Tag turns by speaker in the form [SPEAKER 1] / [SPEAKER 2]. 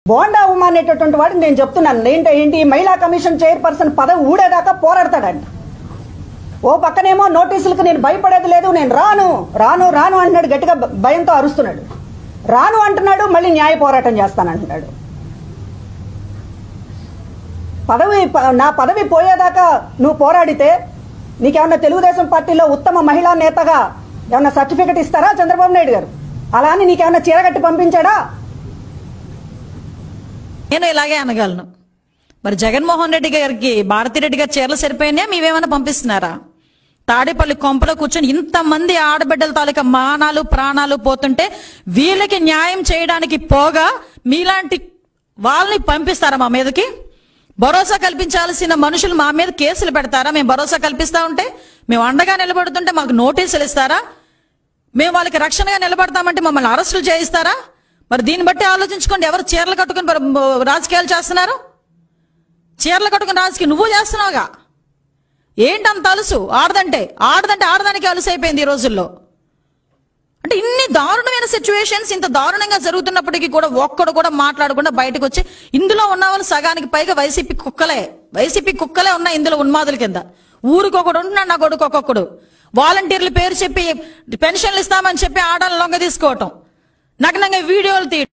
[SPEAKER 1] బోండా ఉమా అనేటటువంటి వాడిని నేను చెప్తున్నాను. ఏంటి మహిళా కమిషన్ చైర్పర్సన్ పదవి ఊడేదాకా పోరాడతాడంట. ఓ పక్కనేమో నోటీసులకు నేను భయపడేది లేదు, నేను రాను రాను రాను అంటున్నాడు, గట్టిగా భయంతో అరుస్తున్నాడు. రాను అంటున్నాడు, మళ్ళీ న్యాయ పోరాటం చేస్తానంటున్నాడు. నా పదవి పోయేదాకా నువ్వు పోరాడితే నీకేమన్నా తెలుగుదేశం పార్టీలో ఉత్తమ మహిళా నేతగా ఏమన్నా సర్టిఫికెట్ ఇస్తారా చంద్రబాబు నాయుడు గారు? అలా అని నీకేమన్నా చీరగట్టి పంపించాడా?
[SPEAKER 2] నేను ఇలాగే అనగలను. మరి జగన్మోహన్ రెడ్డి గారికి భారతిరెడ్డి గారు చీరలు సరిపోయినా మీవేమైనా పంపిస్తున్నారా? తాడేపల్లి కొంపలో కూర్చొని ఇంతమంది ఆడబిడ్డల తాలూకా మానాలు ప్రాణాలు పోతుంటే వీళ్ళకి న్యాయం చేయడానికి పోగా మీలాంటి వాళ్ళని పంపిస్తారా మా మీదకి? భరోసా కల్పించాల్సిన మనుషులు మా మీద కేసులు పెడతారా? మేము భరోసా కల్పిస్తా ఉంటే, మేము అండగా నిలబడుతుంటే మాకు నోటీసులు ఇస్తారా? మేము వాళ్ళకి రక్షణగా నిలబడతామంటే మమ్మల్ని అరెస్టులు చేయిస్తారా? మరి దీన్ని బట్టి ఆలోచించుకోండి. ఎవరు చీరలు కట్టుకుని రాజకీయాలు చేస్తున్నారు? చీరలు కట్టుకుని రాజకీయం నువ్వు చేస్తున్నావుగా. ఏంటంత అలుసు? ఆడదంటే ఆడదానికి అలుసు అయిపోయింది ఈ రోజుల్లో. అంటే ఇన్ని దారుణమైన సిచ్యువేషన్స్ ఇంత దారుణంగా జరుగుతున్నప్పటికీ కూడా ఒక్కడు కూడా మాట్లాడకుండా బయటకు వచ్చి, ఇందులో ఉన్న వాళ్ళు సగానికి పైగా వైసీపీ కుక్కలే ఉన్నాయి ఇందులో ఉన్మాదుల కింద. ఊరికొకడు ఉంటున్నాడు, నా కొడుకు ఒక్కొక్కడు. వాలంటీర్ల పేరు చెప్పి పెన్షన్లు ఇస్తామని చెప్పి ఆడాలని లొంగ తీసుకోవటం, నగ్నంగా వీడియోలు తీయటం.